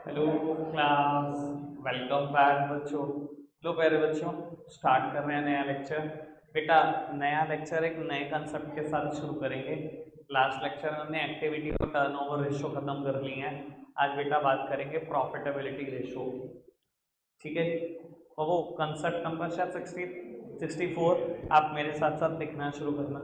Hello class, welcome back बच्चों। लो प्यारे बच्चों, स्टार्ट कर रहे हैं नया लेक्चर। बेटा, नया लेक्चर एक नए कंसेप्ट के साथ शुरू करेंगे। लास्ट लेक्चर में हमने एक्टिविटी और टर्नओवर रेशो खत्म कर ली है। आज बेटा बात करेंगे प्रॉफिटेबिलिटी रेशो। ठीक है जी। और वो कंसेप्ट नंबर शायद 64। आप मेरे साथ साथ लिखना शुरू करना।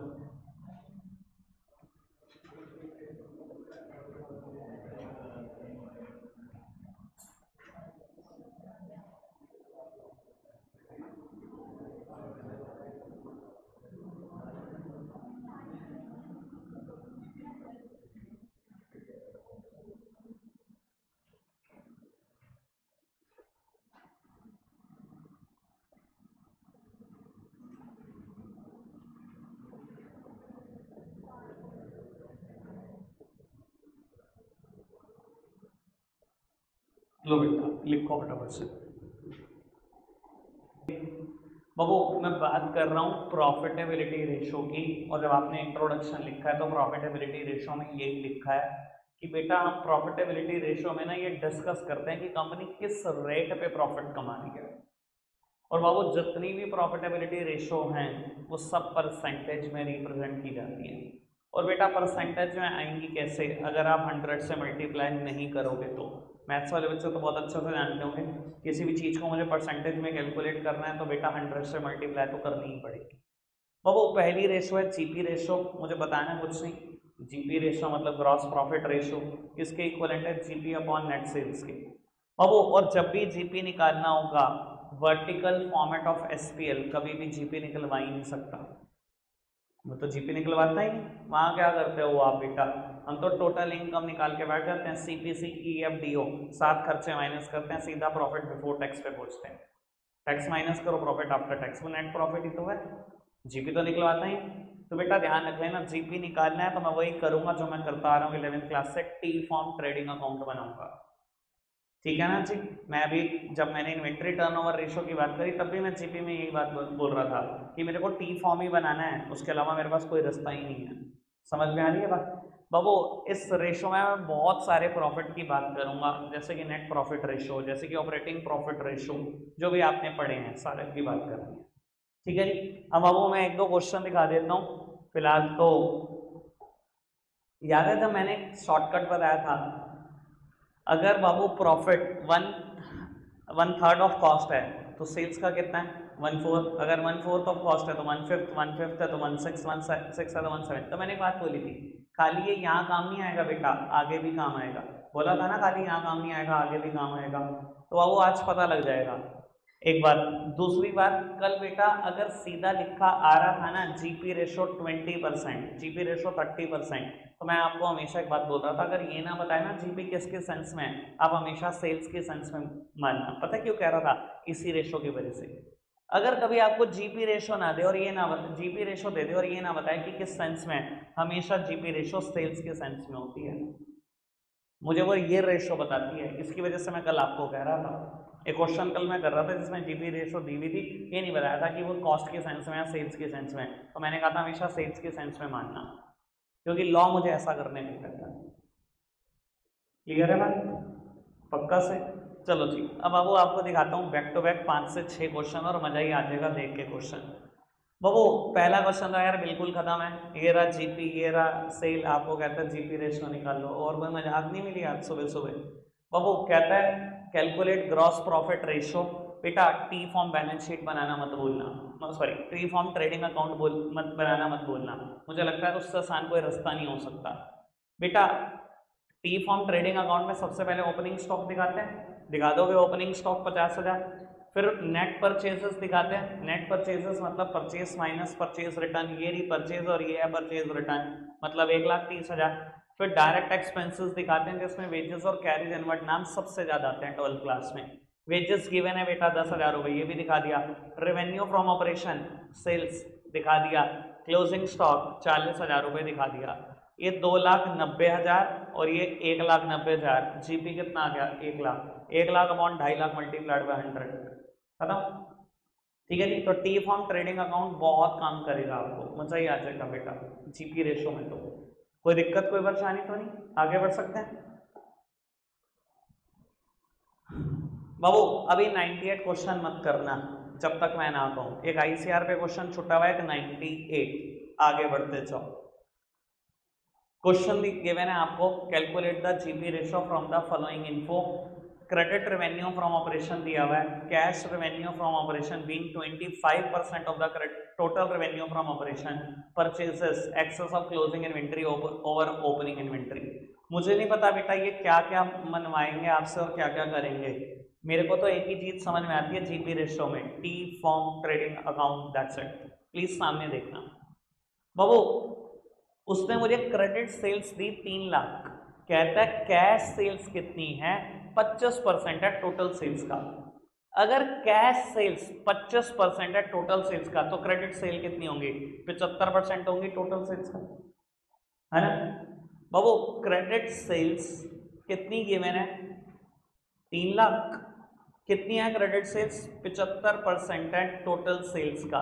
लो बेटा, लिखो फटाफट से। बाबू, मैं बात कर रहा हूँ प्रॉफिटेबिलिटी रेशो की। और जब आपने इंट्रोडक्शन लिखा है तो प्रॉफिटेबिलिटी रेशो में यही लिखा है कि बेटा हम प्रॉफिटेबिलिटी रेशो में ना ये डिस्कस करते हैं कि कंपनी किस रेट पे प्रॉफिट कमा रही है। और बाबू, जितनी भी प्रॉफिटेबिलिटी रेशो हैं वो सब परसेंटेज में रिप्रेजेंट की जाती है। और बेटा, परसेंटेज में आएंगी कैसे? अगर आप 100 से मल्टीप्लाई नहीं करोगे तो। मैथ्स वाले बच्चे तो बहुत अच्छे से जानते होंगे, किसी भी चीज़ को मुझे परसेंटेज में कैलकुलेट करना है तो बेटा 100 से मल्टीप्लाई तो करनी ही पड़ेगी। बाबू, पहली रेशो है जीपी रेशो। मुझे बताना है कुछ नहीं। जीपी रेशो मतलब ग्रॉस प्रॉफिट रेशो। किसके इक्वलेंट है? जीपी अपॉन नेट सेल्स के। बाबू, और जब भी जीपी निकालना होगा, वर्टिकल फॉर्मेट ऑफ एसपीएल, कभी भी जीपी निकलवा ही नहीं सकता। वो तो जीपी निकलवाता ही नहीं। वहाँ क्या करते हो आप बेटा? हम तो टोटल इनकम निकाल के बैठ जाते हैं, सीपीसी ईएफ डीओ, 7 खर्चे माइनस करते हैं, सीधा प्रॉफिट बिफोर टैक्स पे पहुंचते हैं। टैक्स माइनस करो, प्रॉफिट आफ्टर टैक्स, वो नेट प्रॉफिट ही तो है। जीपी तो निकलवाता ही। तो बेटा ध्यान रख लेना, जीपी निकालना है तो मैं वही करूंगा जो मैं करता आ रहा हूँ 11th क्लास से, टी फॉर्म ट्रेडिंग अकाउंट बनाऊंगा। ठीक है ना जी। मैं अभी, जब मैंने इन्वेंट्री टर्नओवर रेशो की बात करी तब भी मैं जीपी में यही बात बोल रहा था कि मेरे को टी फॉर्म ही बनाना है, उसके अलावा मेरे पास कोई रास्ता ही नहीं है। समझ में आ रही है बात? बाबू, इस रेशो में मैं बहुत सारे प्रॉफिट की बात करूंगा, जैसे कि नेट प्रॉफिट रेशो, जैसे कि ऑपरेटिंग प्रॉफिट रेशो, जो भी आपने पढ़े हैं सारे की बात करनी है। ठीक है जी। अब बाबू मैं एक दो क्वेश्चन दिखा देता हूँ फिलहाल तो। याद है जब मैंने शॉर्टकट बताया था, अगर बाबू profit one one third of cost है तो सेल्स का कितना है? 1/4। अगर 1/4 ऑफ कॉस्ट है तो 1/5, 1/5 है तो 1/6, 1/6 है तो 1/7। तो मैंने एक बात बोली थी, खाली ये यहाँ काम नहीं आएगा बेटा, आगे भी काम आएगा। बोला था ना, खाली यहाँ काम नहीं आएगा, आगे भी काम आएगा। तो बाबू आज पता लग जाएगा। एक बात। दूसरी बात, कल बेटा अगर सीधा लिखा आ रहा था ना जीपी रेशो 20%, जीपी रेशो 30%, तो मैं आपको हमेशा एक बात बोल रहा था, अगर ये ना बताए ना जीपी किसके सेंस में है, आप हमेशा सेल्स के सेंस में मानना। पता क्यों कह रहा था? इसी रेशो की वजह से। अगर कभी आपको जीपी रेशो ना दे और ये ना जीपी रेशो दे दे और ये ना बताए कि किस सेंस में है, हमेशा जीपी रेशो सेल्स के सेंस में होती है। मुझे वो ये रेशो बताती है, इसकी वजह से मैं कल आपको कह रहा था। एक क्वेश्चन कल मैं कर रहा था जिसमें जीपी रेशो दी हुई थी, ये नहीं बताया था कि वो कॉस्ट के सेंस में या सेल्स के सेंस में, तो मैंने कहा था हमेशा सेल्स के सेंस में मानना, क्योंकि लॉ मुझे ऐसा करने नहीं देता। क्लियर है बात? पक्का से? चलो ठीक। अब बाबू आपको दिखाता हूँ बैक टू बैक 5 से 6 क्वेश्चन, और मजा ही आ जाएगा देख के क्वेश्चन। बाबू, पहला क्वेश्चन तो यार बिल्कुल खत्म है, ये रहा जीपी, ये रहा सेल, आपको कहता है जीपी रेशो निकाल लो, और कोई मजाक नहीं मिली आज सुबह सुबह। बाबू कहता है कैलकुलेट ग्रॉस प्रॉफिट रेशो। बेटा टी फॉर्म बैलेंस शीट बनाना मत भूलना, sorry T form trading account मत बनाना मत भूलना। मुझे लगता है उससे आसान कोई रास्ता नहीं हो सकता। बेटा टी फॉर्म ट्रेडिंग अकाउंट में सबसे पहले ओपनिंग स्टॉक दिखाते हैं, दिखा दोगे ओपनिंग स्टॉक 50,000। फिर नेट परचेजेस दिखाते हैं, नेट परचेजेस मतलब परचेज माइनस परचेज रिटर्न, ये रही परचेज और ये है परचेज रिटर्न, मतलब 1,30,000। फिर डायरेक्ट एक्सपेंसेस दिखाते हैं जिसमें वेजेस और कैरिज इनवर्ड नाम सबसे ज्यादा आते हैं 12th क्लास में। वेजेस गिवन है बेटा 10,000 रुपये, ये भी दिखा दिया। रेवेन्यू फ्रॉम ऑपरेशन सेल्स दिखा दिया। क्लोजिंग स्टॉक 40,000 रुपये दिखा दिया। ये 2,90,000 और ये 1,90,000। जीपी कितना आ गया? 1,00,000। 1,00,000 अपॉन 2.5 मल्टीप्लाइड बाय 100, खत्म। ठीक है जी। तो टी फॉर्म ट्रेडिंग अकाउंट बहुत काम करेगा, आपको मजा ही आ जाएगा बेटा जीपी रेशो में। तो कोई दिक्कत कोई परेशानी तो नहीं? आगे बढ़ सकते हैं? बाबू अभी 98 क्वेश्चन मत करना जब तक मैं ना कहूं। एक आईसीआर पे क्वेश्चन छुटा हुआ है, एक 98। आगे बढ़ते जाओ। क्वेश्चन गिवन है आपको, calculate the GP ratio from the following info. Credit revenue from operation दिया हुआ है, cash revenue from operation being 25% of the total revenue from operation, purchases excess of closing inventory over opening inventory. मुझे नहीं पता बेटा ये क्या क्या मनवाएंगे आपसे और क्या क्या करेंगे। मेरे को तो एक ही चीज समझ में आती है जीपी रेशियो में, T form trading account, that's it. Please सामने देखना बाबू। उसने मुझे क्रेडिट सेल्स दी 3 लाख, कहता है कैश सेल्स कितनी है, 25% है टोटल सेल्स का। अगर कैश सेल्स 25% है टोटल सेल्स का तो क्रेडिट सेल कितनी होंगी, 75% होंगी टोटल सेल्स का, है ना बाबू। क्रेडिट सेल्स कितनी गिवन है, 3 लाख। कितनी है क्रेडिट सेल्स, 75% है टोटल सेल्स का।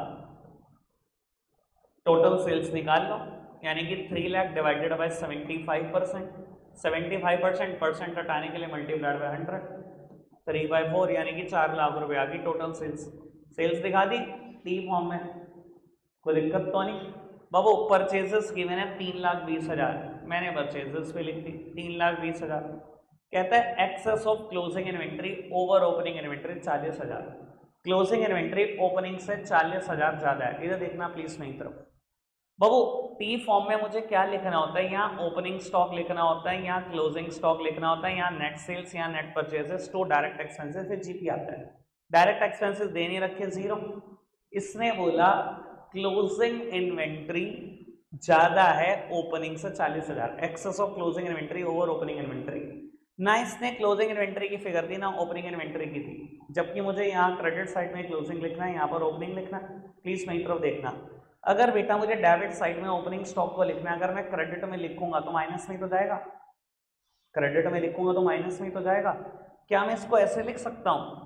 टोटल सेल्स निकाल लो, यानी कि 3 लाख डिवाइडेड बाय 75%, 75% परसेंट हटाने के लिए मल्टीप्लाइड बाय 100, 3/4 यानी कि 4 लाख रुपए आ गई टोटल सेल्स। सेल्स दिखा दी टी फॉर्म में, कोई दिक्कत तो नहीं बाबू। परचेजेस की मैंने 3,20,000, मैंने परचेजेस पे लिख दी 3,20,000। कहता है excess of closing inventory over opening inventory 40,000। Closing inventory opening से 40,000 ज्यादा है, इधर देखना प्लीज मेरी तरफ बाबू। टी फॉर्म में मुझे क्या लिखना होता है, यहाँ ओपनिंग स्टॉक लिखना होता है, यहाँ क्लोजिंग स्टॉक लिखना होता है, यहाँ नेट सेल्स, यहाँ net purchases, to direct expenses, फिर जीपी आता है। डायरेक्ट एक्सपेंसेस दे नहीं रखे 0। इसने बोला क्लोजिंग इन्वेंट्री ज्यादा है ओपनिंग से 40,000, excess of closing inventory over opening inventory. ना इसने क्लोजिंग इन्वेंट्री की फिगर दी ना ओपनिंग इन्वेंट्री की थी, जबकि मुझे यहाँ क्रेडिट साइड में क्लोजिंग लिखना है, यहाँ पर ओपनिंग लिखना है। प्लीज मेरी तरफ देखना। अगर बेटा मुझे डेबिट साइड में ओपनिंग स्टॉक को लिखना है, अगर मैं क्रेडिट में लिखूंगा तो माइनस में तो जाएगा, क्रेडिट में लिखूंगा तो माइनस में तो जाएगा। क्या मैं इसको ऐसे लिख सकता हूं,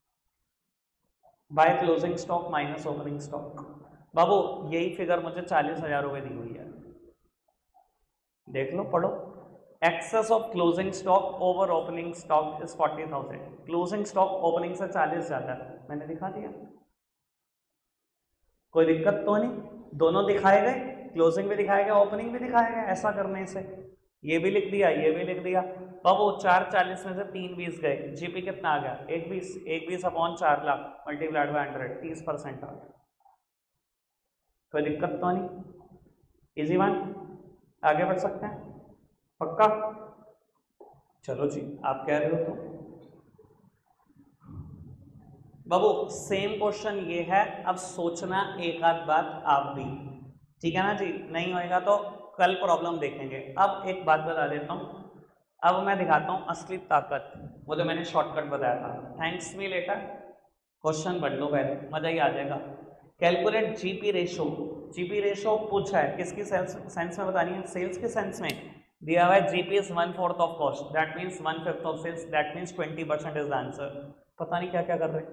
by closing stock minus opening stock. बाबू यही फिगर मुझे 40,000 रुपए दी हुई है, देख लो पढ़ो। Excess of closing stock over opening stock is 40,000। Closing stock opening से 40 ज्यादा है, मैंने दिखा दिया, कोई दिक्कत तो नहीं। दोनों दिखाए गए, क्लोजिंग भी दिखाया गया, ओपनिंग भी दिखाया गया। ऐसा करने से ये भी लिख दिया, ये भी लिख दिया। बाबू 440 में से 3 20 गए, जीपी कितना आ गया, 120। 120 अपॉन 4 लाख मल्टीप्लाइड बाय 100, 30% आ गया। कोई दिक्कत तो नहीं, इजी वन। आगे बढ़ सकते हैं पक्का। चलो जी आप कह रहे हो तो बाबू सेम क्वेश्चन ये है। अब सोचना एक आध बात आप भी, ठीक है ना जी, नहीं होएगा तो कल प्रॉब्लम देखेंगे। अब एक बात बता देता हूं, अब मैं दिखाता हूं असली ताकत, वो जो मैंने शॉर्टकट बताया था। थैंक्स मी लेटर, क्वेश्चन पढ़ लो पहले, मजा ही आ जाएगा। Calculate GP ratio. GP ratio पूछा है, किसकी सेंस में बतानी है, सेल्स के सेंस में। दिया हुआ है GP is 1/4 of cost, that means 1/5 of sales, that means 20% is the answer. पता नहीं क्या क्या कर रहे,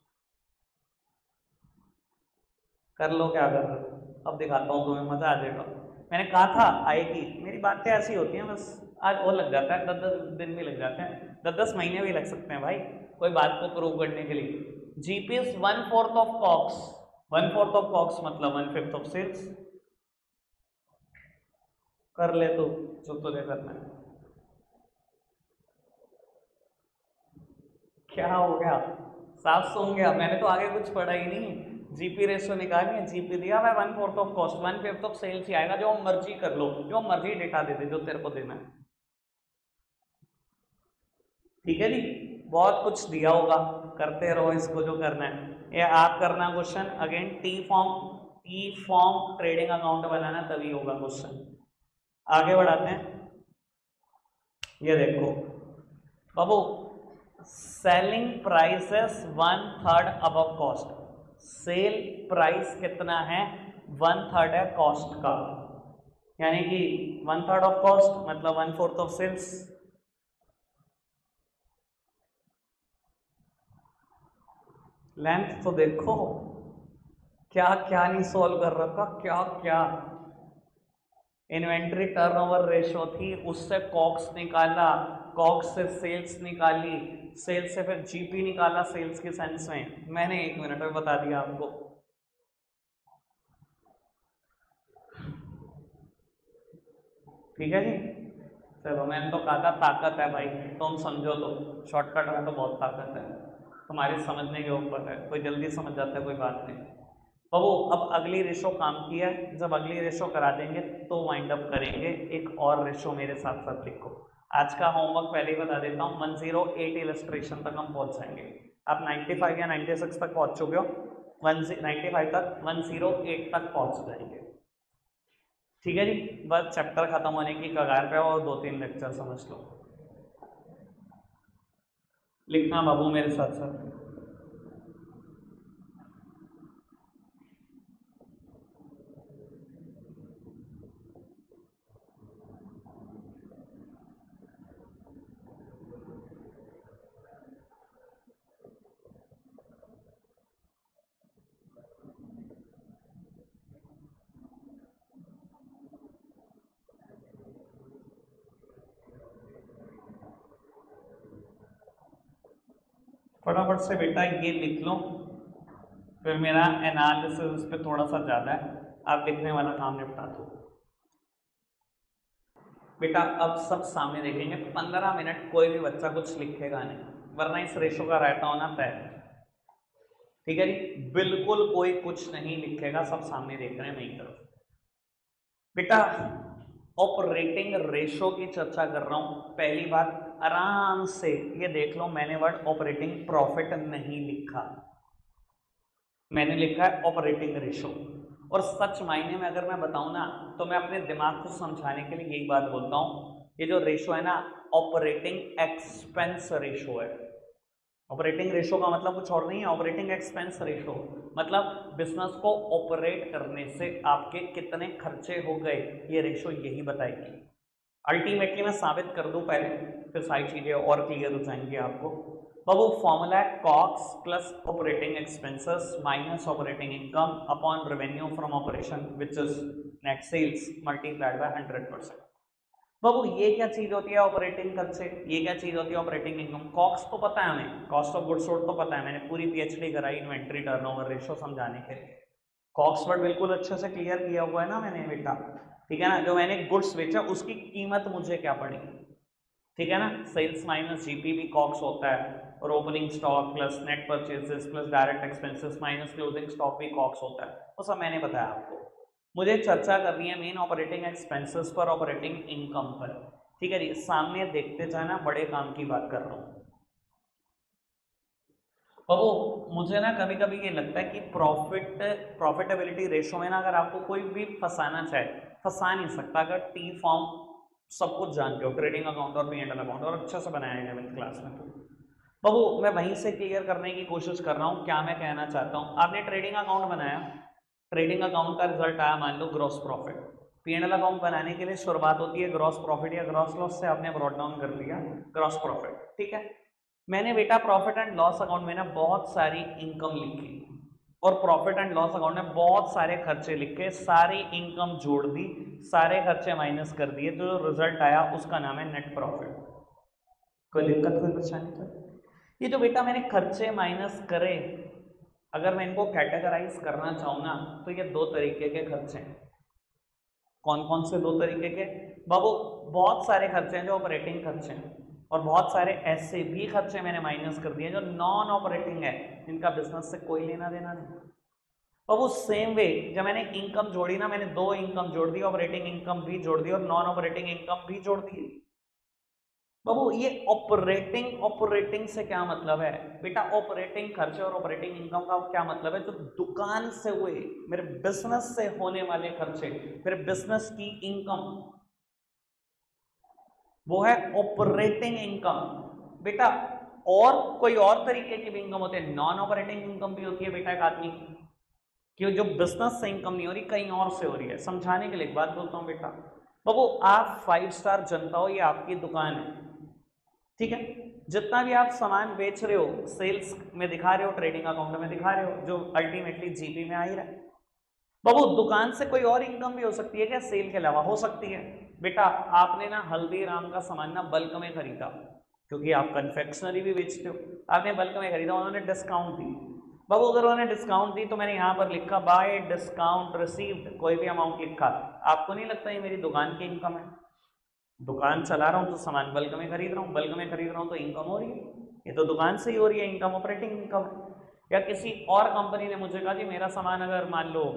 कर लो क्या कर रहे हो। अब दिखाता हूँ तुम्हें, मजा आ जाएगा। मैंने कहा था आएगी, मेरी बातें ऐसी होती हैं बस। आज वो लग जाता है, 10-10 दिन भी लग जाते हैं, 10-10 महीने भी लग सकते हैं भाई, कोई बात को प्रूव करने के लिए। GP is 1/4 of cost, 1/4 of cost मतलब 1/5 ऑफ सेल्स। कर ले तो जो तुझे करना है। क्या हो गया, साफ सुन गया, मैंने तो आगे कुछ पढ़ा ही नहीं। जीपी रेशो निकालनी है, जीपी दिया मैं 1/4 ऑफ कॉस्ट, 1/5 ऑफ सेल्स ही आएगा, जो मर्जी कर लो, जो मर्जी डेटा दे दे जो तेरे को देना है, ठीक है जी। बहुत कुछ दिया होगा, करते रहो इसको जो करना है। ये आप करना question again, T form trading account बनाना, तभी होगा क्वेश्चन। आगे बढ़ाते हैं, ये देखो बाबू, selling prices 1/3 above cost. Sale price कितना है, 1/3 है कॉस्ट का, यानी कि 1/3 ऑफ कॉस्ट मतलब 1/4 ऑफ सेल्स। लेंथ तो देखो, क्या क्या नहीं सॉल्व कर रखा, क्या क्या। इन्वेंट्री टर्नओवर रेशो थी, उससे कॉक्स निकाला, कॉक्स से सेल्स निकाली, सेल्स से फिर जीपी निकाला सेल्स के सेंस में, मैंने 1 मिनट में बता दिया आपको। ठीक है जी, चलो मैंने तो कहा था ताकत है भाई, तुम समझो तो शॉर्टकट में तो बहुत ताकत है, तुम्हारे समझने के ऊपर है, कोई जल्दी समझ जाता है कोई बात नहीं। तो वो अब अगली रेशो काम की है, जब अगली रेशो करा देंगे तो वाइंड अप करेंगे एक और रेशो मेरे साथ साथ लिखो। आज का होमवर्क पहले ही बता देता हूँ, 108 इलस्ट्रेशन तक हम पहुंच जाएंगे। आप 95 या 96 तक पहुंच चुके हो, 95 तक 108 तक पहुंच जाएंगे। ठीक है जी, बस चैप्टर खत्म होने की कगार पे और 2-3 लेक्चर समझ लो। लिखना बाबू मेरे साथ साथ। फटाफट से बेटा ये लिख लो, फिर मेरा एनालिसिस इस पर थोड़ा सा ज़्यादा है, आप लिखने वाला काम निपटा दो। बेटा अब सब सामने देखेंगे, 15 मिनट कोई भी बच्चा कुछ लिखेगा नहीं, वरना इस रेशो का रहता होना तय। ठीक है जी, बिल्कुल कोई कुछ नहीं लिखेगा, सब सामने देख रहे हैं मेरी तरफ। बेटा ऑपरेटिंग रेशो की चर्चा कर रहा हूं, पहली बात आराम से ये देख लो, मैंने वर्ड ऑपरेटिंग प्रॉफिट नहीं लिखा, मैंने लिखा है ऑपरेटिंग रेशो। और सच मायने में अगर मैं बताऊं ना, तो मैं अपने दिमाग को समझाने के लिए यही बात बोलता हूं, ये जो रेशो है ना, ऑपरेटिंग एक्सपेंस रेशो है। ऑपरेटिंग रेशो का मतलब कुछ और नहीं है, ऑपरेटिंग एक्सपेंस रेशो मतलब बिजनेस को ऑपरेट करने से आपके कितने खर्चे हो गए, ये रेशो यही बताएगी। अल्टीमेटली मैं साबित कर दूं पहले, फिर सारी चीजें और क्लियर हो जाएंगी आपको। तो वो फॉर्मूला है cost plus operating expenses minus operating income upon revenue from operation which is net sales multiplied by 100%। बाबू ये क्या चीज होती है ऑपरेटिंग खर्चे, ये क्या चीज होती है ऑपरेटिंग इनकम? कॉक्स तो पता है हमें, कॉस्ट ऑफ गुड्स सोल्ड तो पता है, मैंने पूरी पीएचडी कराई इन्वेंट्री टर्नओवर रेशो समझाने के लिए। कॉक्स वर्ड बिल्कुल अच्छे से क्लियर किया हुआ है ना मैंने बेटा, ठीक है ना। जो मैंने गुड्स बेचा उसकी कीमत मुझे क्या पड़ी, ठीक है ना। सेल्स माइनस जीपी भी कॉक्स होता है, और opening stock plus net purchases plus direct expenses minus closing stock भी कॉक्स होता है, वो सब मैंने बताया आपको। मुझे चर्चा करनी है मेन ऑपरेटिंग एक्सपेंसेस पर, ऑपरेटिंग इनकम पर, ठीक है जी। सामने देखते जाना, बड़े काम की बात कर रहा हूँ। वो मुझे ना कभी कभी ये लगता है कि प्रॉफिटेबिलिटी रेशो में ना अगर आपको कोई भी फंसाना चाहे, फंसा नहीं सकता अगर टी फॉर्म सब कुछ जानते हो, ट्रेडिंग अकाउंट और पी एंड एल अकाउंट, और अच्छे से बनाया गया मेरी क्लास में। तो बाबू मैं वहीं से क्लियर करने की कोशिश कर रहा हूँ, क्या मैं कहना चाहता हूँ। आपने ट्रेडिंग अकाउंट बनाया, ट्रेडिंग अकाउंट का रिजल्ट आया मान लो gross profit. P and L account बनाने के लिए शुरुआत होती है ग्रॉस प्रॉफिट या ग्रॉस लॉस से, आपने ब्रॉट डाउन कर दिया ग्रॉस प्रॉफिट, ठीक है। मैंने बेटा प्रॉफिट एंड लॉस अकाउंट में ना बहुत सारी इनकम लिखी, और प्रॉफिट एंड लॉस अकाउंट में बहुत सारे खर्चे लिखे, सारी इनकम जोड़ दी, सारे खर्चे माइनस कर दिए, तो जो रिजल्ट आया उसका नाम है नेट प्रॉफिट। कोई दिक्कत कोई परेशानी? तो ये जो बेटा मैंने खर्चे माइनस करे, अगर मैं इनको कैटेगराइज करना चाहूँ ना, तो ये 2 तरीके के खर्चे हैं। कौन कौन से 2 तरीके के बाबू? बहुत सारे खर्चे हैं जो ऑपरेटिंग खर्चे हैं, और बहुत सारे ऐसे भी खर्चे मैंने माइनस कर दिए जो नॉन ऑपरेटिंग है, जिनका बिजनेस से कोई लेना देना नहीं। और वो सेम वे जब मैंने इनकम जोड़ी ना, मैंने 2 इनकम जोड़ दी, ऑपरेटिंग इनकम भी जोड़ दी और नॉन ऑपरेटिंग इनकम भी जोड़ दी। बाबू ये ऑपरेटिंग से क्या मतलब है बेटा? ऑपरेटिंग खर्चे और ऑपरेटिंग इनकम का क्या मतलब है? जो दुकान से हुए, मेरे बिजनेस से होने वाले खर्चे, मेरे बिजनेस की इनकम, वो है ऑपरेटिंग इनकम बेटा। और कोई और तरीके की भी इनकम होते हैं, नॉन ऑपरेटिंग इनकम भी होती है बेटा एक आदमी की, कि जो बिजनेस से इनकम नहीं हो रही, कहीं और से हो रही है। समझाने के लिए एक बात बोलता हूं बेटा, बाबू आप 5 स्टार जनता हो, ये आपकी दुकान है, ठीक है। जितना भी आप सामान बेच रहे हो सेल्स में दिखा रहे हो, ट्रेडिंग अकाउंट में दिखा रहे हो, जो अल्टीमेटली जीपी में आ ही रहा है। बाबू दुकान से कोई और इनकम भी हो सकती है क्या? सेल के अलावा हो सकती है। बेटा आपने ना हल्दीराम का सामान ना बल्क में खरीदा, क्योंकि आप कन्फेक्शनरी भी बेचते हो, आपने बल्क में खरीदा, उन्होंने डिस्काउंट दी। बाबू अगर उन्होंने डिस्काउंट दी तो मैंने यहाँ पर लिखा बाय डिस्काउंट रिसीव्ड, कोई भी अमाउंट लिखा, आपको नहीं लगता ये मेरी दुकान की इनकम है? दुकान चला रहा हूँ तो सामान बल्क में खरीद रहा हूँ, बल्क में खरीद रहा हूँ तो इनकम हो रही है, ये तो दुकान से ही हो रही है इनकम, ऑपरेटिंग इनकम। या किसी और कंपनी ने मुझे कहा जी मेरा सामान अगर मान लो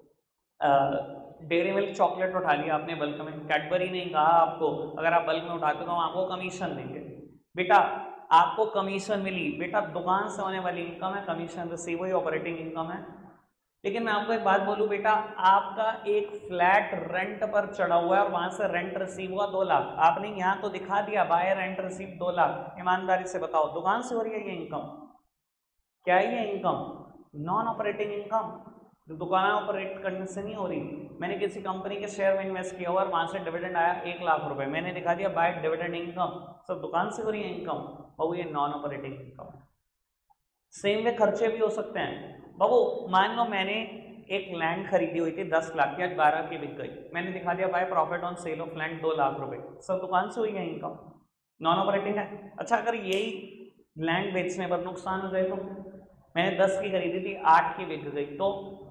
डेयरी मिल्क चॉकलेट उठा लिया आपने बल्क में, कैडबरी ने कहा आपको अगर आप बल्क में उठाते हो तो हम आपको कमीशन देंगे। बेटा आपको कमीशन मिली, बेटा दुकान से होने वाली इनकम है, कमीशन रिसीव हुई, ऑपरेटिंग इनकम है। लेकिन मैं आपको एक बात बोलूं बेटा, आपका एक फ्लैट रेंट पर चढ़ा हुआ है और वहां से रेंट रिसीव हुआ 2 लाख, आपने यहाँ तो दिखा दिया बाय रेंट रिसीव 2 लाख, ईमानदारी से बताओ दुकान से हो रही है ये इनकम? क्या है ये इनकम? नॉन ऑपरेटिंग इनकम, जो दुकान ऑपरेट करने से नहीं हो रही। मैंने किसी कंपनी के शेयर में इन्वेस्ट किया और वहां से डिविडेंड आया 1 लाख रुपए, मैंने दिखा दिया बाय डिविडेंड इनकम, सब दुकान से हो रही है इनकम, बाबू ये non operating income. Same way खर्चे भी हो सकते हैं बाबू, मान लो मैंने एक लैंड खरीदी हुई थी 10 लाख की, आज 12 की बिक गई, मैंने दिखा दिया by profit on sale of land 2 lakh रुपए, सब दुकान से हुई है इनकम, नॉन ऑपरेटिंग है। अच्छा अगर यही लैंड बेचने पर नुकसान हो जाए तो, मैंने 10 की खरीदी थी 8 की बिक गई तो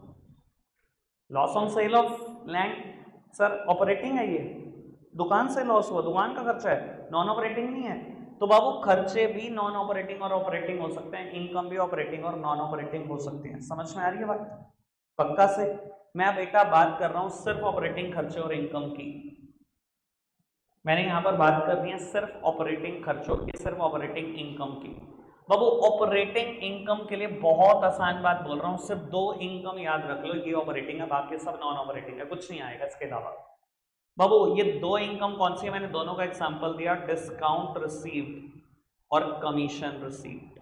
loss on sale of land, sir operating है ये, दुकान से लॉस हुआ, दुकान का खर्चा है, नॉन ऑपरेटिंग नहीं है। तो बाबू खर्चे भी नॉन ऑपरेटिंग और ऑपरेटिंग हो सकते हैं, इनकम भी ऑपरेटिंग और नॉन ऑपरेटिंग हो सकती है। समझ में आ रही है बात? पक्का से? मैं बेटा बात कर रहा हूं सिर्फ ऑपरेटिंग खर्चे और इनकम की, मैंने यहां पर बात कर रही है सिर्फ ऑपरेटिंग खर्चों की, सिर्फ ऑपरेटिंग इनकम की। बाबू ऑपरेटिंग इनकम के लिए बहुत आसान बात बोल रहा हूं, सिर्फ 2 इनकम याद रख लो, ये ऑपरेटिंग है, बाकी सब नॉन ऑपरेटिंग है, कुछ नहीं आएगा इसके अलावा। बाबू ये 2 इनकम कौन सी है, मैंने दोनों का एग्जांपल दिया, डिस्काउंट रिसीव्ड और कमीशन रिसीव्ड,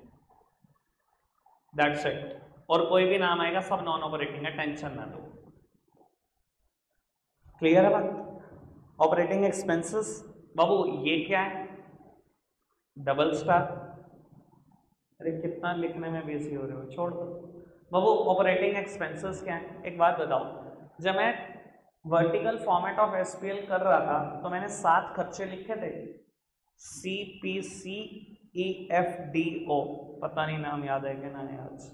दैट्स इट। और कोई भी नाम आएगा सब नॉन ऑपरेटिंग है, टेंशन ना लो। क्लियर है बात? ऑपरेटिंग एक्सपेंसेस, बाबू ये क्या है? डबल स्टार, अरे कितना लिखने में बिजी हो रहे हो, छोड़ दो। बाबू ऑपरेटिंग एक्सपेंसेस क्या है, एक बात बताओ, जब मैं वर्टिकल फॉर्मेट ऑफ एसपीएल कर रहा था तो मैंने 7 खर्चे लिखे थे, CPCEFDO, पता नहीं नाम याद है कि ना याद,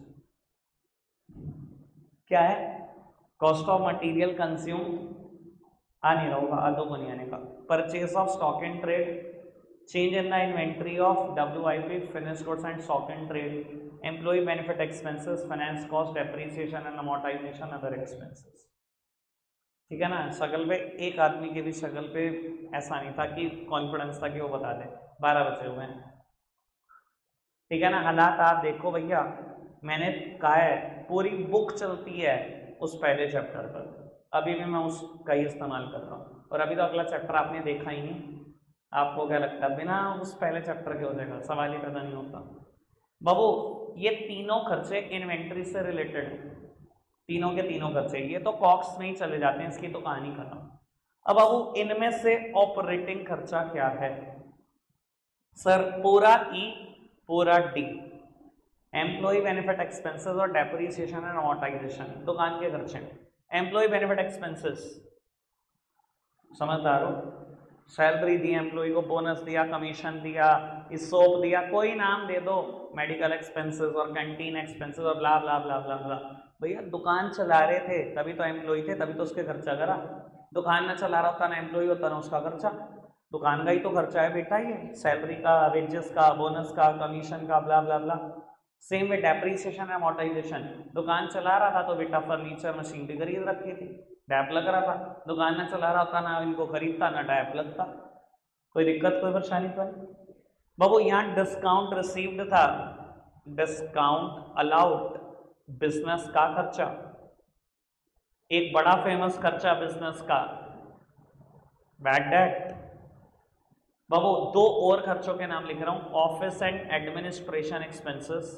क्या है? कॉस्ट ऑफ मटेरियल कंज्यूम, आ नहीं रहा होगा, आधो को नहीं आने का, purchase of stock and trade, change in the inventory of WIP, finished goods and stock and trade, employee benefit expenses, finance cost, depreciation and amortization, other expenses। ठीक है ना? शक्ल पे एक आदमी के भी शक्ल पे ऐसा नहीं था कि कॉन्फिडेंस था कि वो बता दे, 12 बचे हुए हैं, ठीक है ना? हालात आप देखो भैया, मैंने कहा है पूरी बुक चलती है उस पहले चैप्टर पर, अभी भी मैं उसका ही इस्तेमाल कर रहा हूँ, और अभी तो अगला चैप्टर आपने देखा ही नहीं, आपको क्या लगता है बिना उस पहले चैप्टर के हो जाएगा? सवाल ही पैदा नहीं होता। बाबू ये तीनों खर्चे इन्वेंट्री से रिलेटेड है, तीनों के तीनों खर्चे, ये तो कॉक्स में ही चले जाते हैं, इसकी तो कहानी खत्म। अब बाबू इनमें से ऑपरेटिंग खर्चा क्या है? सर पूरा ई पूरा डी, एम्प्लॉय बेनिफिट एक्सपेंसेस और डेप्रिसिएशन एंड अमोर्टाइजेशन, दुकान के खर्चे। एम्प्लॉय बेनिफिट एक्सपेंसेस, समझदार हो, सैलरी दी एम्प्लॉय को, बोनस दिया, कमीशन दिया, इसोप दिया, कोई नाम दे दो, मेडिकल एक्सपेंसेस और कैंटीन एक्सपेंसेस और ब्ला ब्ला ब्ला ब्ला ब्ला। भैया दुकान चला रहे थे तभी तो एम्प्लॉय थे, तभी तो उसके खर्चा करा, दुकान ना चला रहा होता ना एम्प्लॉय होता ना उसका खर्चा, दुकान का ही तो खर्चा है बेटा ये, सैलरी का, वेजेस का, बोनस का, कमीशन का, ब्ला ब्ला ब्ला। सेम में डेप्रीसिएशन एमोर्टाइजेशन, दुकान चला रहा था तो बेटा फर्नीचर मशीन भी खरीद रखी थी, डैप लग रहा था, दुकान ना चला रहा होता ना इनको खरीदता ना डैप लगता, कोई दिक्कत कोई परेशानी तो नहीं। बाबू यहाँ डिस्काउंट रिसीव्ड था, डिस्काउंट अलाउड, बिजनेस का खर्चा, एक बड़ा फेमस खर्चा बिजनेस का, बैड डेट। बाबू 2 और खर्चों के नाम लिख रहा हूं, office and administration expenses,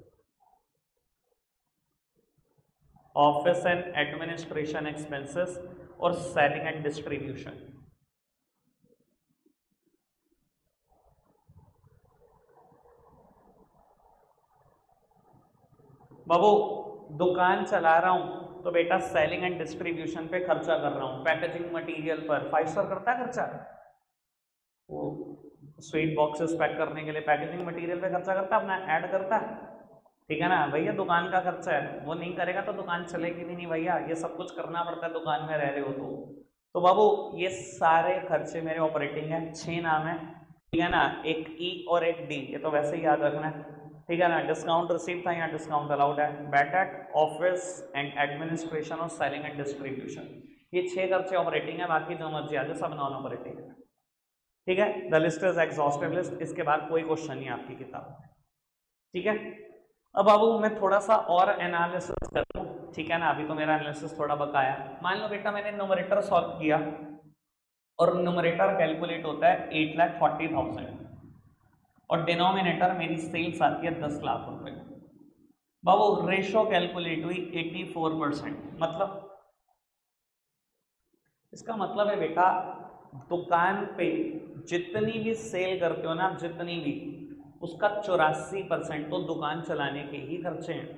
office and administration expenses और सेलिंग एंड डिस्ट्रीब्यूशन। बाबू दुकान चला रहा हूं तो बेटा सेलिंग एंड डिस्ट्रीब्यूशन पे खर्चा कर रहा हूँ, पैकेजिंग मटेरियल पर 5 स्टार करता है खर्चा, वो स्वीट बॉक्सेस पैक करने के लिए पैकेजिंग मटेरियल पे खर्चा करता है, अपना ऐड करता है, ठीक है ना भैया, दुकान का खर्चा है, वो नहीं करेगा तो दुकान चलेगी भी नहीं भैया, ये सब कुछ करना पड़ता है दुकान में रह रहे हो तो बाबू ये सारे खर्चे मेरे ऑपरेटिंग है, 6 नाम है, ठीक है ना, एक ई और एक डी, ये तो वैसे ही याद रखना है, ठीक है ना, डिस्काउंट रिसीव था, यहाँ डिस्काउंट अलाउड है, bad debt, office and administration और सेलिंग एंड डिस्ट्रीब्यूशन, ये 6 खर्चे ऑपरेटिंग है, बाकी जो मर्जी आ जाए सब नॉन ऑपरेटिंग है, ठीक है। The list is exhaustive list, इसके बाद कोई क्वेश्चन नहीं आपकी किताब में, ठीक है। अब बाबू मैं थोड़ा सा और एनालिसिस कर लूँ, ठीक है ना, अभी तो मेरा एनालिसिस थोड़ा बकाया, मान लो बेटा मैंने न्यूमरेटर सॉल्व किया और न्यूमरेटर कैलकुलेट होता है 8,40,000 और डिनोमिनेटर मेरी सेल्स आती है 10 लाख रुपए, बाबू रेशो कैलकुलेट हुई 84%, मतलब इसका मतलब है बेटा दुकान पे जितनी भी सेल करते हो ना, जितनी भी, उसका 84% तो दुकान चलाने के ही खर्चे हैं,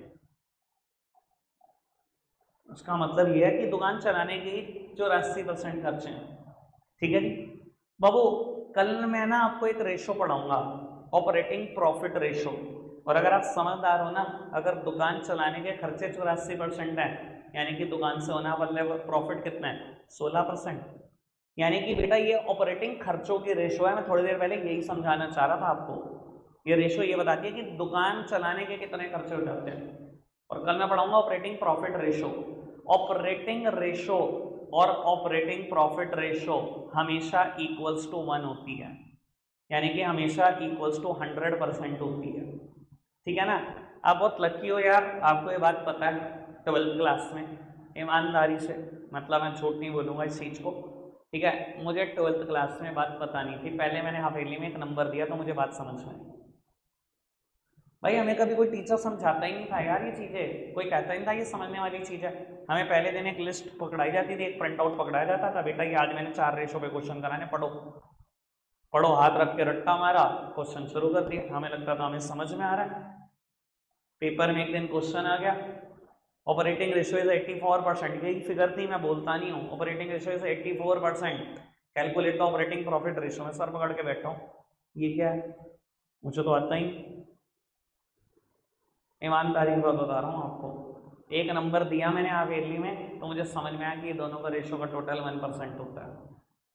उसका मतलब यह है कि दुकान चलाने के ही 84% खर्चे हैं, ठीक है जी। बाबू कल मैं ना आपको एक रेशो पढ़ाऊंगा, ऑपरेटिंग प्रॉफिट रेशो, और अगर आप समझदार हो ना, अगर दुकान चलाने के खर्चे 84% है, यानी कि दुकान से होने वाले प्रॉफिट कितना है 16%, यानी कि बेटा ये ऑपरेटिंग खर्चों की रेशो है, मैं थोड़ी देर पहले यही समझाना चाह रहा था आपको, ये रेशो ये बताती है कि दुकान चलाने के कितने खर्चे हो जाते हैं, और कल मैं पढ़ाऊंगा operating profit ratio, operating ratio और ऑपरेटिंग प्रॉफिट रेशो हमेशा इक्वल्स टू 1 होती है, यानी कि हमेशा इक्वल्स टू 100% होती है, ठीक है ना। आप बहुत लकी हो यार, आपको ये बात पता है 12th क्लास में, ईमानदारी से, मतलब मैं झूठ नहीं बोलूँगा इस चीज़ को, ठीक है, मुझे 12th क्लास में बात पता नहीं थी, पहले मैंने हवेली में एक नंबर दिया तो मुझे बात समझ में आई, भाई हमें कभी कोई टीचर समझाता ही नहीं था यार, ये चीज़ें कोई कहता ही नहीं था ये समझने वाली चीज़ है, हमें पहले दिन एक लिस्ट पकड़ाई जाती थी, एक प्रिंट आउट पकड़ाया जाता था, बेटा ये आज मैंने 4 रेशो पे क्वेश्चन कराने, पढ़ो पढ़ो, हाथ रख के रट्टा मारा, क्वेश्चन शुरू कर दिया, हमें लगता था हमें समझ में आ रहा है, पेपर में एक दिन क्वेश्चन आ गया, ऑपरेटिंग रेशो इज 84%, यही फिगर थी, मैं बोलता नहीं हूँ, operating ratio is 84%, calculate the operating profit ratio, में सर पकड़ के बैठा हूँ, ये क्या है, मुझे तो आता ही, ईमानदारी की बात बता रहा हूँ आपको, एक नंबर दिया मैंने हवेली में तो मुझे समझ में आया कि ये दोनों का रेशो का टोटल 1% होता है,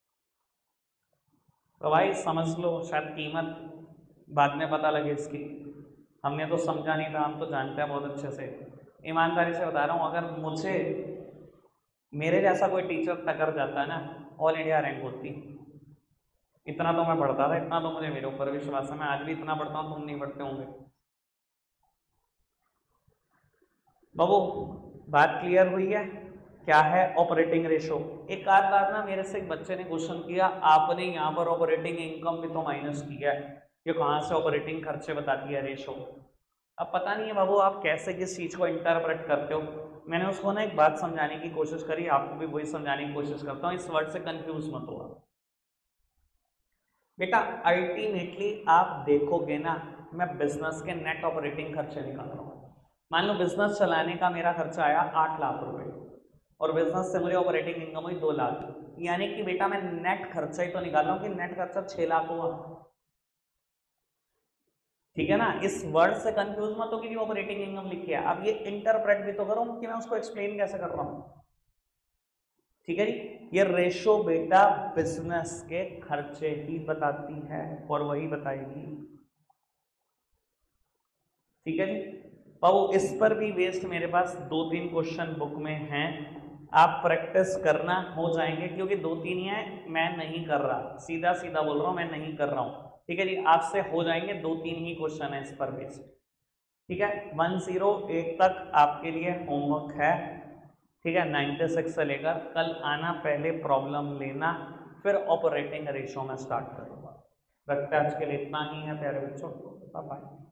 तो भाई समझ लो, शायद कीमत बाद में पता लगे इसकी, हमने तो समझा नहीं था, हम तो जानते हैं बहुत अच्छे से, ईमानदारी से बता रहा हूँ, अगर मुझे मेरे जैसा कोई टीचर टकर जाता है ना, ऑल इंडिया रैंक होती, इतना तो मैं पढ़ता था, इतना तो मुझे मेरे ऊपर विश्वास है, मैं आज भी इतना पढ़ता हूँ, तुम नहीं पढ़ते होंगे। बाबू बात क्लियर हुई है, क्या है ऑपरेटिंग रेशो। एक आध बार ना मेरे से एक बच्चे ने क्वेश्चन किया, आपने यहाँ पर ऑपरेटिंग इनकम भी तो माइनस किया है, ये कहाँ से ऑपरेटिंग खर्चे बताती है रेशो। अब पता नहीं है बाबू आप कैसे किस चीज़ को इंटरप्रेट करते हो, मैंने उसको ना एक बात समझाने की कोशिश करी, आपको भी वही समझाने की कोशिश करता हूँ, इस वर्ड से कंफ्यूज मत हो आप। बेटा अल्टीमेटली आप देखोगे ना, मैं बिजनेस के नेट ऑपरेटिंग खर्चे निकाल रहा हूँ, मान लो बिजनेस चलाने का मेरा खर्चा आया 8 लाख रुपए और बिजनेस से मुझे ऑपरेटिंग इनकम हुई 2 लाख, यानी कि बेटा मैं नेट खर्चा ही तो निकाल रहा हूँ कि नेट खर्चा 6 लाख हुआ, ठीक है ना। इस वर्ड से कंफ्यूज मत हो कि ऑपरेटिंग इनकम लिखी है, अब ये इंटरप्रेट भी तो करो कि मैं उसको एक्सप्लेन कैसे कर रहा हूँ, ठीक है जी। ये रेशो बेटा बिजनेस के खर्चे ही बताती है और वही बताएगी, ठीक है जी। पाओ इस पर भी बेस्ड मेरे पास 2-3 क्वेश्चन बुक में हैं, आप प्रैक्टिस करना, हो जाएंगे, क्योंकि 2-3 ही है, मैं नहीं कर रहा, सीधा सीधा बोल रहा हूँ, मैं नहीं कर रहा हूँ, ठीक है जी, आपसे हो जाएंगे, 2-3 ही क्वेश्चन है इस पर बेस्ड, ठीक है। 108 तक आपके लिए होमवर्क है, ठीक है, 96 से लेकर, कल आना, पहले प्रॉब्लम लेना, फिर ऑपरेटिंग रेशो में स्टार्ट करूँगा। रखते आज के लिए इतना ही है प्यारे बच्चों, बाय बाय।